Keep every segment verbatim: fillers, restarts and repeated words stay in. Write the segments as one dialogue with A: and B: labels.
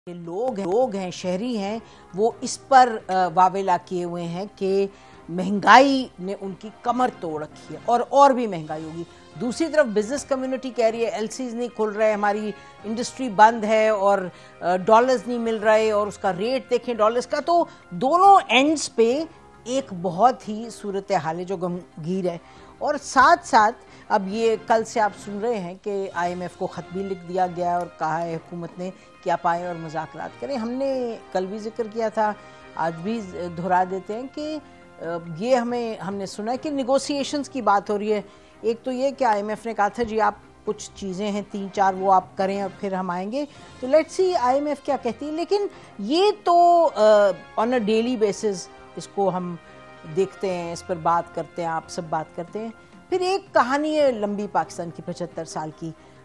A: لوگ ہیں لوگ ہیں شہری ہیں وہ اس پر واویلا کیے ہوئے ہیں کہ مہنگائی نے ان کی کمر توڑ رکھی ہے اور اور بھی مہنگائی ہوگی. دوسری طرف بزنس کمیونٹی کہہ رہی ہے ایل سیز نہیں کھل رہے, ہماری انڈسٹری بند ہے اور ڈالرز نہیں مل رہے اور اس کا ریٹ دیکھیں ڈالرز کا. تو دونوں اینڈز پہ ایک بہت ہی صورتحال ہے جو گمگیر ہے. اور ساتھ ساتھ اب یہ کل سے آپ سن رہے ہیں کہ آئی ایم ایف کو خط بھی لکھ دیا گیا اور کہا ہے حکومت نے کہ آپ آئیں اور مذاکرات کریں. ہم نے کل بھی ذکر کیا تھا, آج بھی دہرا دیتے ہیں کہ یہ ہمیں ہم نے سنا ہے کہ نیگوسیشنز کی بات ہو رہی ہے. ایک تو یہ کہ آئی ایم ایف نے کہا تھا جی آپ کچھ چیزیں ہیں تین چار وہ آپ کریں اور پھر ہم آئیں گے, تو let's see I M F کیا کہتی ہے. لیکن یہ تو آن اے ڈیلی بیسز اس کو ہم دیکھتے ہیں, اس پر بات کرتے ہیں, آپ سب بات کرتے ہیں. پھر ایک کہانی ہے لمبی پاکستان کی پچہتر سال کی.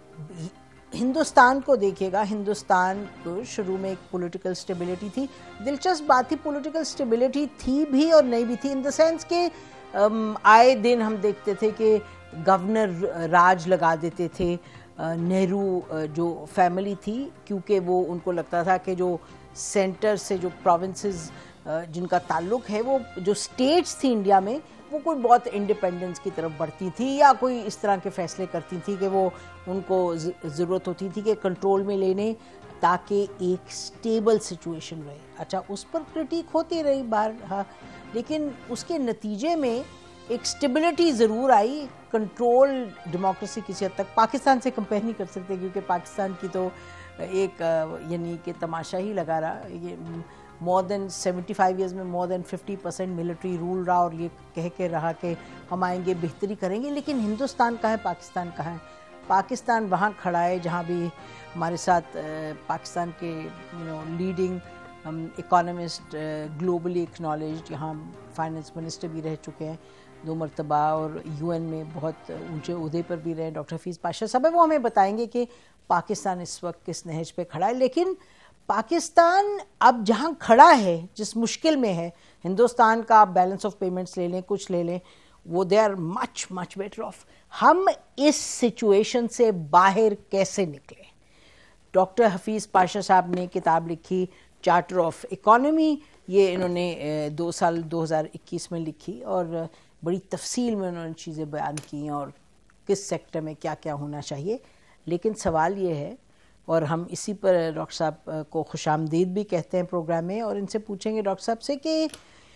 A: ہندوستان کو دیکھیے گا, ہندوستان کو شروع میں ایک پولیٹیکل سٹیبلٹی تھی. دلچسپ بات تھی پولیٹیکل سٹیبلٹی تھی بھی اور نہیں بھی تھی, ان دا سینس کہ آئے دن ہم دیکھتے تھے کہ گورنر راج لگا دیتے تھے. نہرو جو فیملی تھی کیونکہ وہ ان کو لگتا تھا کہ جو سینٹر سے جو پروونسز جن کا تعلق ہے وہ جو سٹیٹس تھی انڈیا میں وہ کوئی بہت انڈیپینڈنس کی طرف بڑھتی تھی یا کوئی اس طرح کے فیصلے کرتی تھی کہ وہ ان کو ضرورت ہوتی تھی کہ کنٹرول میں لینے تاکہ ایک سٹیبل سچویشن رہے. اچھا اس پر کرٹیک ہوتی رہی بارہا, لیکن اس کے نتیجے میں ایک سٹیبلٹی ضرور آئی. کنٹرول ڈیموکریسی کسی حد تک پاکستان سے کمپیئر نہیں کر سکتے کیونکہ پاکستان کی تو ایک یعنی کہ تماشا ہی لگا رہا. یہ more than seventy five years میں more than fifty percent military rule رہا اور یہ کہہ کے رہا کہ ہم آئیں گے بہتری کریں گے. لیکن ہندوستان کہاں ہے, پاکستان کہاں ہے؟ پاکستان وہاں کھڑا ہے جہاں بھی ہمارے ساتھ پاکستان کے you know leading economist globally acknowledged, یہاں فائنانس منسٹر بھی رہ چکے ہیں دو مرتبہ اور یو این میں بہت اونچے عہدے پر بھی رہے, ڈاکٹر حفیظ پاشا صاحب, وہ ہمیں بتائیں گے کہ پاکستان اس وقت کس نہج پہ کھڑا ہے. لیکن پاکستان اب جہاں کھڑا ہے جس مشکل میں ہے, ہندوستان کا آپ بیلنس آف پیمنٹس لے لیں کچھ لے لیں وہ they are much much better off. ہم اس سچویشن سے باہر کیسے نکلیں؟ ڈاکٹر حفیظ پاشا صاحب نے کتاب لکھی چارٹر آف اکانومی, یہ انہوں نے دو سال دو ہزار اکیس میں لکھی اور بڑی تفصیل میں انہوں نے چیزیں بیان کی اور کس سیکٹر میں کیا کیا ہونا چاہیے. لیکن سوال یہ ہے, اور ہم اسی پر ڈاکٹر صاحب کو خوش آمدید بھی کہتے ہیں پروگرام میں, اور ان سے پوچھیں گے ڈاکٹر صاحب سے کہ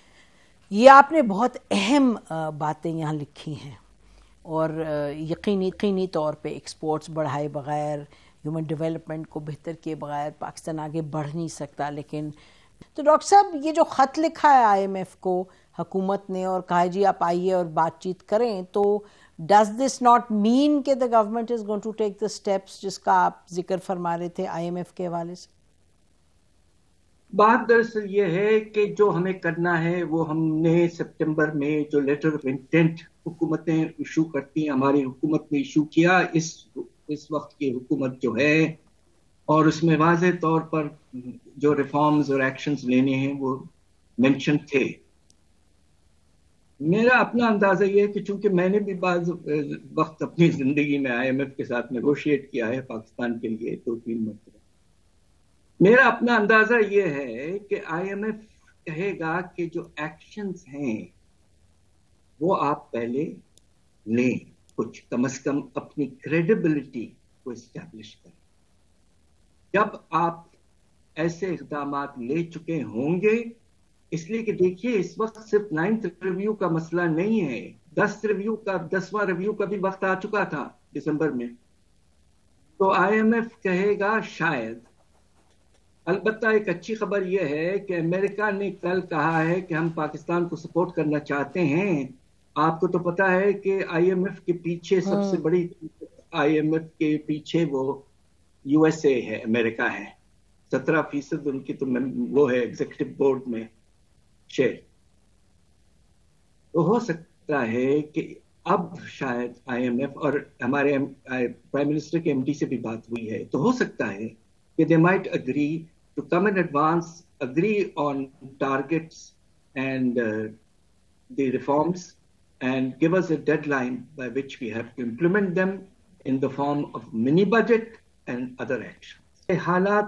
A: یہ آپ نے بہت اہم باتیں یہاں لکھی ہیں اور یقینی یقینی طور پہ ایکسپورٹس بڑھائے بغیر, ہیومن ڈیولپمنٹ کو بہتر کیے بغیر پاکستان آگے بڑھ نہیں سکتا. لیکن تو ڈاکٹر صاحب یہ جو خط لکھا ہے آئی ایم ایف کو حکومت نے اور کہا جی آپ آئیے اور بات چیت کریں, تو ڈز دس ناٹ مین کہ the government is going to take the steps جس کا آپ ذکر فرما رہے تھے آئی ایم ایف کے حوالے سے؟
B: بات دراصل یہ ہے کہ جو ہمیں کرنا ہے وہ ہم نے سپٹمبر میں جو لیٹر آف انٹینٹ حکومتیں ایشو کرتی ہیں, ہماری حکومت نے ایشو کیا اس اس وقت کی حکومت جو ہے, اور اس میں واضح طور پر جو ریفارمز اور ایکشنز لینے ہیں وہ مینشن تھے. میرا اپنا اندازہ یہ ہے کہ چونکہ میں نے بھی بعض وقت اپنی زندگی میں آئی ایم ایف کے ساتھ نیگوشیٹ کیا ہے پاکستان کے لیے دو تین مرتبہ, میرا اپنا اندازہ یہ ہے کہ آئی ایم ایف کہے گا کہ جو ایکشنز ہیں وہ آپ پہلے لیں, کچھ کم از کم اپنی کریڈیبلٹی کو اسٹیبلش کریں. جب آپ ایسے اقدامات لے چکے ہوں گے, اس لیے کہ دیکھیے اس وقت صرف نائنتھ ریویو کا مسئلہ نہیں ہے, دس ریویو کا دسواں ریویو کا بھی وقت آ چکا تھا دسمبر میں. تو آئی ایم ایف کہے گا شاید. البتہ ایک اچھی خبر یہ ہے کہ امریکہ نے کل کہا ہے کہ ہم پاکستان کو سپورٹ کرنا چاہتے ہیں. آپ کو تو پتا ہے کہ آئی ایم ایف کے پیچھے سب سے بڑی آئی ایم ایف کے پیچھے وہ یو ایس اے ہے, امریکہ ہے. سترہ فیصد ان کی تو وہ ہے ایگزیکٹو بورڈ میں شیئر. تو ہو سکتا ہے کہ اب شاید آئی ایم ایف اور ہمارے پرائم منسٹر کے ایم ڈی سے بھی بات ہوئی ہے, تو ہو سکتا ہے کہ they might agree to come in advance, agree on targets and uh, the reforms and give us a deadline by which we have to implement them in the form of mini budget and other actions. حالات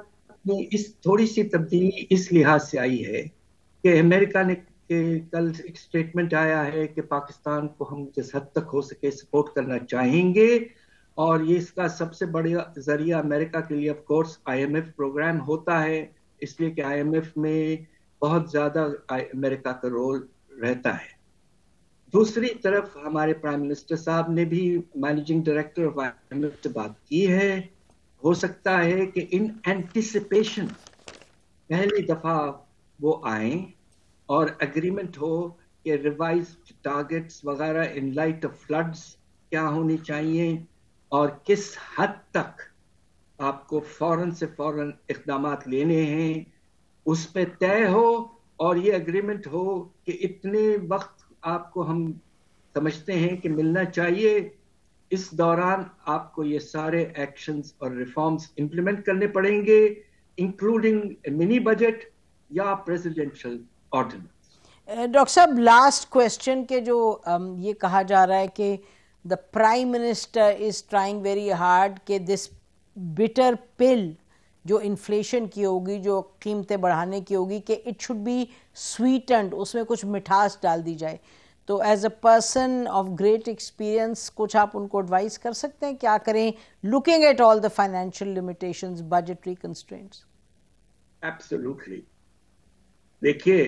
B: اپنی اس تھوڑی سی تبدیلی اس لحاظ سے آئی ہے کہ امریکہ نے کہ کل ایک اسٹیٹمنٹ آیا ہے کہ پاکستان کو ہم جس حد تک ہو سکے سپورٹ کرنا چاہیں گے، اور یہ اس کا سب سے بڑا ذریعہ امریکہ کے لیے of course I M F programme ہوتا ہے، اس لیے کہ آئی ایم ایف میں بہت زیادہ امریکہ کا رول رہتا ہے۔ دوسری طرف ہمارے پرائم منسٹر صاحب نے بھی managing director of I M F سے بات کی ہے، ہو سکتا ہے کہ ان اینٹیسپیشن پہلی دفعہ وہ آئیں اور اگریمنٹ ہو کہ ریوائزڈ ٹارگٹس وغیرہ ان لائٹ آف فلڈز کیا ہونی چاہیے اور کس حد تک آپ کو فوراً سے فوراً اقدامات لینے ہیں، اس پہ طے ہو، اور یہ اگریمنٹ ہو کہ اتنے وقت آپ کو ہم سمجھتے ہیں کہ ملنا چاہیے، اس دوران آپ کو یہ سارے ایکشنز اور ریفارمز امپلیمنٹ کرنے پڑیں گے، انکلوڈنگ منی بجٹ یا پریزیڈنشل آرڈیننس۔
A: ڈاکٹر صاحب لاسٹ کویسچن کے جو یہ کہا جا رہا ہے کہ the prime minister is trying very hard کہ دس بٹر پل جو انفلیشن کی ہوگی، جو قیمتیں بڑھانے کی ہوگی، کہ اٹ شوڈ بی سویٹنڈ، اس میں کچھ مٹھاس ڈال دی جائے، تو as a person of great experience کچھ آپ ان کو ایڈوائز کر سکتے ہیں کیا کریں looking at all the financial limitations, budgetary constraints?
B: Absolutely, دیکھیے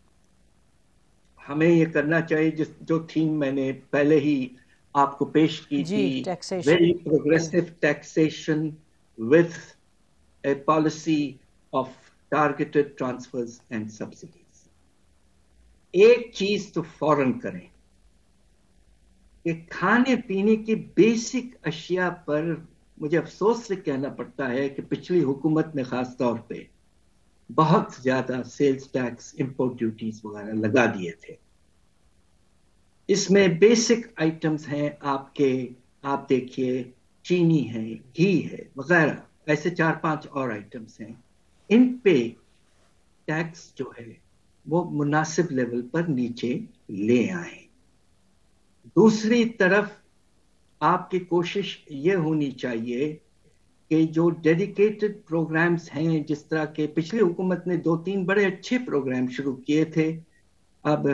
B: ہمیں یہ کرنا چاہیے جس جو تھیم میں نے پہلے ہی آپ کو پیش کی تھی، very progressive taxation with a policy of targeted transfers and subsidies۔ ایک چیز تو فوراً کریں کہ کھانے پینے کی بیسک اشیاء پر مجھے افسوس سے کہنا پڑتا ہے کہ پچھلی حکومت نے خاص طور پہ بہت زیادہ سیلز ٹیکس، امپورٹ ڈیوٹیز وغیرہ لگا دیے تھے۔ اس میں بیسک آئٹمز ہیں آپ کے، آپ دیکھیے چینی ہے، گھی ہے وغیرہ، ایسے چار پانچ اور آئٹمز ہیں، ان پہ ٹیکس جو ہے وہ مناسب لیول پر نیچے لے آئیں۔ دوسری طرف آپ کی کوشش یہ ہونی چاہیے کہ جو ڈیڈیکیٹڈ پروگرامز ہیں، جس طرح کے پچھلی حکومت نے دو تین بڑے اچھے پروگرام شروع کیے تھے، اب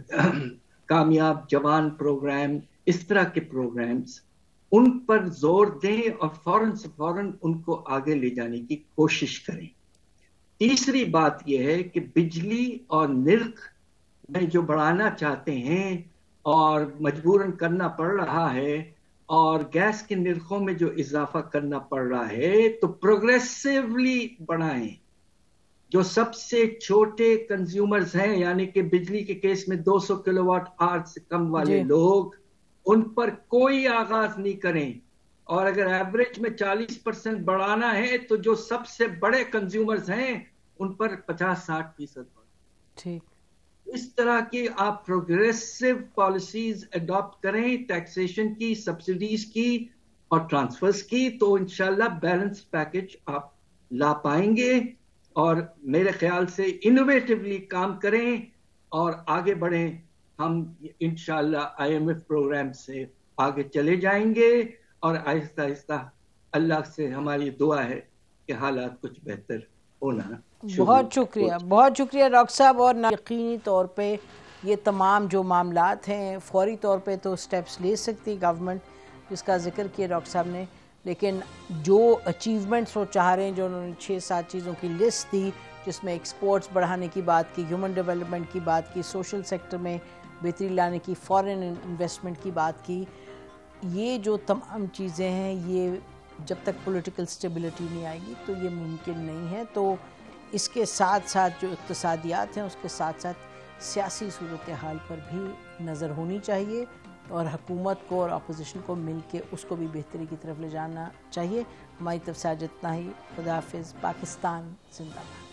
B: کامیاب جوان پروگرام، اس طرح کے پروگرامز، ان پر زور دیں اور فوراً سے فوراً ان کو آگے لے جانے کی کوشش کریں۔ تیسری بات یہ ہے کہ بجلی اور نرخ میں جو بڑھانا چاہتے ہیں اور مجبوراً کرنا پڑ رہا ہے، اور گیس کے نرخوں میں جو اضافہ کرنا پڑ رہا ہے، تو پروگریسولی بڑھائیں۔ جو سب سے چھوٹے کنزیومرز ہیں، یعنی کہ بجلی کے کیس میں دو سو کلو واٹ آور سے کم والے
A: جی.
B: لوگ، ان پر کوئی آغاز نہیں کریں، اور اگر ایوریج میں چالیس پرسنٹ بڑھانا ہے تو جو سب سے بڑے کنزیومرز ہیں ان پر پچاس ساٹھ فیصد
A: ٹھیک۔
B: اس طرح کی آپ پروگریسو پالیسیز اڈاپٹ کریں، ٹیکسیشن کی، سبسڈیز کی اور ٹرانسفرز کی، تو انشاءاللہ بیلنس پیکج آپ لا پائیں گے، اور میرے خیال سے انوویٹیولی کام کریں اور آگے بڑھیں۔ ہم انشاءاللہ آئی ایم ایف پروگرام سے آگے چلے جائیں گے، اور آہستہ آہستہ اللہ سے ہماری دعا ہے کہ حالات کچھ بہتر ہونا۔
A: بہت شکریہ، بہت شکریہ ڈاکٹر صاحب، اور یقینی طور پہ یہ تمام جو معاملات ہیں فوری طور پہ تو سٹیپس لے سکتی گورنمنٹ، جس کا ذکر کیا ڈاکٹر صاحب نے، لیکن جو اچیومنٹس وہ چاہ رہے ہیں، جو انہوں نے چھ سات چیزوں کی لسٹ دی، جس میں ایکسپورٹس بڑھانے کی بات کی، ہیومن ڈیولپمنٹ کی بات کی، سوشل سیکٹر میں بہتری لانے کی، فورن انویسٹمنٹ کی بات کی، یہ جو تمام چیزیں ہیں، یہ جب تک پولیٹیکل سٹیبلٹی نہیں آئے گی تو یہ ممکن نہیں ہے۔ تو اس کے ساتھ ساتھ جو اقتصادیات ہیں، اس کے ساتھ ساتھ سیاسی صورتحال پر بھی نظر ہونی چاہیے، اور حکومت کو اور اپوزیشن کو مل کے اس کو بھی بہتری کی طرف لے جانا چاہیے۔ ہماری طرف سے آج اتنا ہی۔ خدا حافظ۔ پاکستان زندہ باد۔